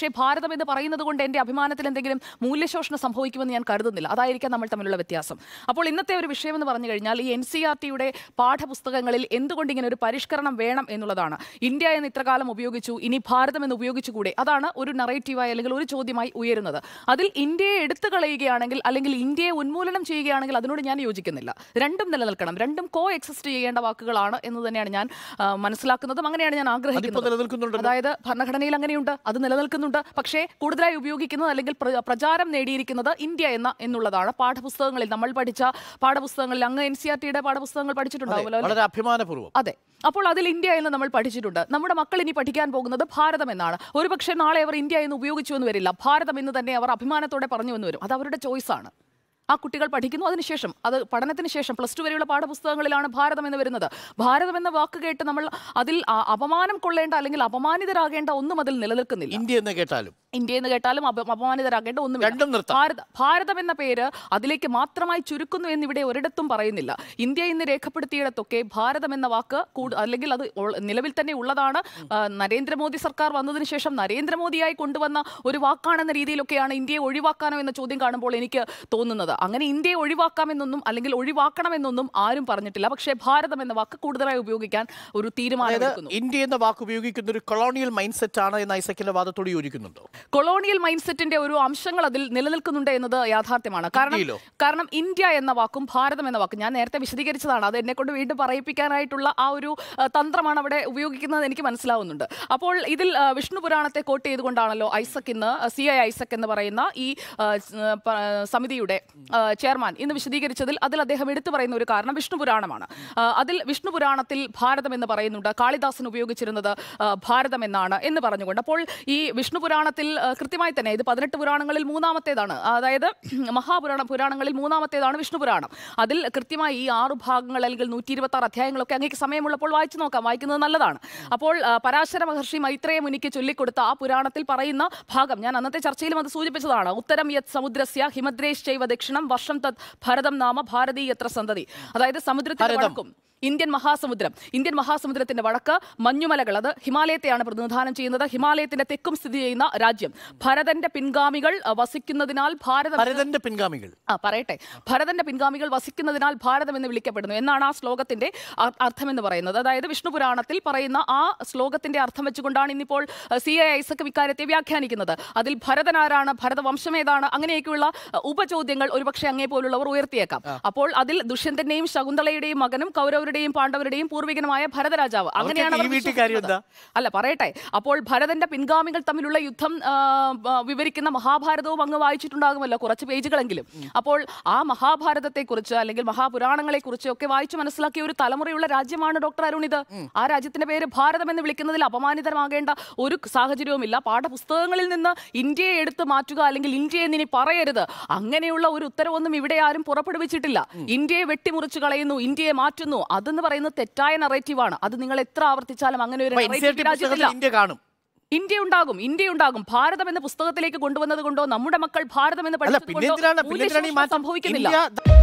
പക്ഷേ ഭാരതം എന്ന് പറയുന്നത് കൊണ്ട് എൻ്റെ അഭിമാനത്തിൽ എന്തെങ്കിലും മൂല്യശോഷണം സംഭവിക്കുമെന്ന് ഞാൻ കരുതുന്നില്ല. അതായിരിക്കാം നമ്മൾ തമ്മിലുള്ള വ്യത്യാസം. അപ്പോൾ ഇന്നത്തെ ഒരു വിഷയം എന്ന് പറഞ്ഞു കഴിഞ്ഞാൽ ഈ NCERTയുടെ പാഠപുസ്തകങ്ങളിൽ എന്തുകൊണ്ട് ഇങ്ങനെ ഒരു പരിഷ്കരണം വേണം എന്നുള്ളതാണ്. ഇന്ത്യ എന്ന് ഇത്രകാലം ഉപയോഗിച്ചു, ഇനി ഭാരതം എന്ന് ഉപയോഗിച്ചുകൂടെ? അതാണ് ഒരു നറേറ്റീവായി അല്ലെങ്കിൽ ഒരു ചോദ്യമായി ഉയരുന്നത്. അതിൽ ഇന്ത്യയെ എടുത്തു കളയുകയാണെങ്കിൽ അല്ലെങ്കിൽ ഇന്ത്യയെ ഉന്മൂലനം ചെയ്യുകയാണെങ്കിൽ അതിനോട് ഞാൻ യോജിക്കുന്നില്ല. രണ്ടും നിലനിൽക്കണം, രണ്ടും കോ എക്സിസ്റ്റ് ചെയ്യേണ്ട വാക്കുകളാണ് എന്ന് തന്നെയാണ് ഞാൻ മനസ്സിലാക്കുന്നതും അങ്ങനെയാണ് ഞാൻ ആഗ്രഹിക്കുന്നത്. അതായത് ഭരണഘടനയിൽ അങ്ങനെയുണ്ട്, അത് നിലനിൽക്കുന്നുണ്ട്. പക്ഷേ കൂടുതലായി ഉപയോഗിക്കുന്നത് അല്ലെങ്കിൽ പ്രചാരം നേടിയിരിക്കുന്നത് ഇന്ത്യ എന്നുള്ളതാണ്. പാഠപുസ്തകങ്ങളിൽ നമ്മൾ പഠിച്ച പാഠപുസ്തകങ്ങളിൽ അങ്ങ് NCERTയുടെ പാഠപുസ്തകങ്ങൾ പഠിച്ചിട്ടുണ്ടാവുമല്ലോ. അതെ, അപ്പോൾ അതിൽ ഇന്ത്യ എന്ന് നമ്മൾ പഠിച്ചിട്ടുണ്ട്. നമ്മുടെ മക്കൾ ഇനി പഠിക്കാൻ പോകുന്നത് ഭാരതം എന്നാണ്. ഒരുപക്ഷെ നാളെ അവർ ഇന്ത്യ എന്ന് ഉപയോഗിച്ചു എന്ന് വരില്ല, ഭാരതം എന്ന് തന്നെ അവർ അഭിമാനത്തോടെ പറഞ്ഞു എന്ന് വരും. അത് അവരുടെ ചോയ്സാണ്. ആ കുട്ടികൾ പഠിക്കുന്നു, അതിനുശേഷം അത് പഠനത്തിന് ശേഷം +2 വരെയുള്ള പാഠപുസ്തകങ്ങളിലാണ് ഭാരതം എന്ന് വരുന്നത്. ഭാരതം എന്ന വാക്ക് കേട്ട് നമ്മൾ അതിൽ അപമാനം കൊള്ളേണ്ട അല്ലെങ്കിൽ അപമാനിതരാകേണ്ട ഒന്നും അതിൽ നിലനിൽക്കുന്നില്ല. ഇന്ത്യ എന്ന് കേട്ടാലും അപമാനിതരാകേണ്ട ഒന്നും. ഭാരതം എന്ന പേര് അതിലേക്ക് മാത്രമായി ചുരുക്കുന്നു എന്നിവിടെ ഒരിടത്തും പറയുന്നില്ല. ഇന്ത്യ ഇന്ന് രേഖപ്പെടുത്തിയിടത്തൊക്കെ ഭാരതം എന്ന വാക്ക് അല്ലെങ്കിൽ അത് നിലവിൽ തന്നെ ഉള്ളതാണ്. നരേന്ദ്രമോദി സർക്കാർ വന്നതിന് ശേഷം നരേന്ദ്രമോദിയായി കൊണ്ടുവന്ന ഒരു വാക്കാണെന്ന രീതിയിലൊക്കെയാണ് ഇന്ത്യയെ ഒഴിവാക്കാനോ എന്ന ചോദ്യം കാണുമ്പോൾ എനിക്ക് തോന്നുന്നത്. അങ്ങനെ ഇന്ത്യയെ ഒഴിവാക്കാമെന്നൊന്നും അല്ലെങ്കിൽ ഒഴിവാക്കണമെന്നൊന്നും ആരും പറഞ്ഞിട്ടില്ല. പക്ഷേ ഭാരതം എന്ന വാക്ക് കൂടുതലായി ഉപയോഗിക്കാൻ ഒരു തീരുമാനം. ഇന്ത്യ എന്ന വാക്ക് ഉപയോഗിക്കുന്ന ഒരു കൊളോണിയൽ മൈൻഡ് സെറ്റ് ആണ് എന്ന ഐസക്കിന്റെ വാദത്തോട് യോജിക്കുന്നുണ്ടോ? കൊളോണിയൽ മൈൻഡ് സെറ്റിന്റെ ഒരു അംശങ്ങൾ അതിൽ നിലനിൽക്കുന്നുണ്ട് എന്നത് യാഥാർത്ഥ്യമാണ്. കാരണം ഇന്ത്യ എന്ന വാക്കും ഭാരതം എന്ന വാക്കും ഞാൻ നേരത്തെ വിശദീകരിച്ചതാണ്. അത് എന്നെ കൊണ്ട് വീണ്ടും പറയിപ്പിക്കാനായിട്ടുള്ള ആ ഒരു തന്ത്രമാണ് അവിടെ ഉപയോഗിക്കുന്നത് എനിക്ക് മനസ്സിലാവുന്നുണ്ട്. അപ്പോൾ ഇതിൽ വിഷ്ണു പുരാണത്തെ കോട്ട് ചെയ്തുകൊണ്ടാണല്ലോ ഐസക് ഇന്ന് CI ഐസക് എന്ന് പറയുന്ന ഈ സമിതിയുടെ ചെയർമാൻ ഇന്ന് വിശദീകരിച്ചതിൽ അതിൽ അദ്ദേഹം എടുത്തു പറയുന്ന ഒരു കാരണം വിഷ്ണു പുരാണമാണ്. അതിൽ വിഷ്ണു പുരാണത്തിൽ ഭാരതം എന്ന് പറയുന്നുണ്ട്. കാളിദാസൻ ഉപയോഗിച്ചിരുന്നത് ഭാരതം എന്നാണ് എന്ന് പറഞ്ഞുകൊണ്ട്. അപ്പോൾ ഈ വിഷ്ണു പുരാണത്തിൽ കൃത്യമായി തന്നെ ഇത് 18 പുരാണങ്ങളിൽ മൂന്നാമത്തേതാണ്. അതായത് പുരാണങ്ങളിൽ മൂന്നാമത്തേതാണ് വിഷ്ണു പുരാണം. അതിൽ കൃത്യമായി ഈ 6 ഭാഗങ്ങൾ അല്ലെങ്കിൽ 126 അധ്യായങ്ങളൊക്കെ അങ്ങേക്ക് സമയമുള്ളപ്പോൾ വായിച്ചു നോക്കാം, വായിക്കുന്നത് നല്ലതാണ്. അപ്പോൾ പരാശര മഹർഷി മൈത്രേയ മുനിക്ക് ചൊല്ലിക്കൊടുത്ത ആ പുരാണത്തിൽ പറയുന്ന ഭാഗം ഞാൻ അന്നത്തെ ചർച്ചയിലും അത് സൂചിപ്പിച്ചതാണ്. ഉത്തരം യത് സമുദ്രസ്യ ഹിമദ്രേശ്ചൈവ ദക്ഷിണം വർഷം തത് ഭരതം നാമ ഭാരതീയത്ര സന്തതി. അതായത് സമുദ്രത്തിന്റെ വടക്കും ഇന്ത്യൻ മഹാസമുദ്രത്തിന്റെ വടക്ക് മഞ്ഞുമലകൾ, അത് ഹിമാലയത്തെയാണ് പ്രതിനിധാനം ചെയ്യുന്നത്. ഹിമാലയത്തിന്റെ തെക്കും സ്ഥിതി ചെയ്യുന്ന രാജ്യം. ഭരതന്റെ പിൻഗാമികൾ വസിക്കുന്നതിനാൽ ഭരതന്റെ പിൻഗാമികൾ വസിക്കുന്നതിനാൽ ഭാരതം എന്ന് വിളിക്കപ്പെടുന്നു എന്നാണ് ആ ശ്ലോകത്തിന്റെ അർത്ഥം എന്ന് പറയുന്നത്. അതായത് വിഷ്ണു പുരാണത്തിൽ പറയുന്ന ആ ശ്ലോകത്തിന്റെ അർത്ഥം വെച്ചുകൊണ്ടാണ് ഇന്നിപ്പോൾ CI ഐസക് ഇക്കാര്യത്തെ വ്യാഖ്യാനിക്കുന്നത്. അതിൽ ഭരതൻ ആരാണ്, ഭരതവംശം ഏതാണ്, അങ്ങനെയൊക്കെയുള്ള ഉപചോദ്യങ്ങൾ ഒരുപക്ഷെ അങ്ങേ പോലുള്ളവർ ഉയർത്തിയേക്കാം. അപ്പോൾ അതിൽ ദുഷ്യന്തന്റെയും ശകുന്തളയുടെയും മകനും കൗരവരുടെയും പാണ്ഡവരുടെയും പൂർവികനുമായ ഭരതരാജാവ്, അങ്ങനെയാണ് അല്ല പറയട്ടെ. അപ്പോൾ ഭരതന്റെ പിൻഗാമികൾ തമ്മിലുള്ള യുദ്ധം വിവരിക്കുന്ന മഹാഭാരതവും അങ്ങ് വായിച്ചിട്ടുണ്ടാകുമല്ലോ, കുറച്ച് പേജുകളെങ്കിലും. അപ്പോൾ ആ മഹാഭാരതത്തെക്കുറിച്ച് അല്ലെങ്കിൽ മഹാപുരാണങ്ങളെ കുറിച്ചൊക്കെ വായിച്ചു മനസ്സിലാക്കിയ ഒരു തലമുറയുള്ള രാജ്യമാണ് ഡോക്ടർ അരുൺ ഇത്. ആ രാജ്യത്തിന്റെ പേര് ഭാരതം എന്ന് വിളിക്കുന്നതിൽ അപമാനിതമാകേണ്ട ഒരു സാഹചര്യവുമില്ല. പാഠപുസ്തകങ്ങളിൽ നിന്ന് ഇന്ത്യയെ എടുത്തു മാറ്റുക അല്ലെങ്കിൽ ഇന്ത്യ എന്നിനി പറയരുത്, അങ്ങനെയുള്ള ഒരു ഉത്തരവൊന്നും ഇവിടെ ആരും പുറപ്പെടുവിച്ചിട്ടില്ല. ഇന്ത്യയെ വെട്ടിമുറിച്ചു കളയുന്നു, ഇന്ത്യയെ മാറ്റുന്നു, അതെന്ന് പറയുന്നത് തെറ്റായ നറേറ്റീവാണ്. അത് നിങ്ങൾ എത്ര ആവർത്തിച്ചാലും അങ്ങനെ ഒരു ഇന്ത്യ ഉണ്ടാകും. ഭാരതം എന്ന പുസ്തകത്തിലേക്ക് കൊണ്ടുവന്നത് കൊണ്ടോ നമ്മുടെ മക്കൾ ഭാരതം എന്ന് പഠിച്ചത് കൊണ്ടോ സംഭവിക്കുന്നില്ല.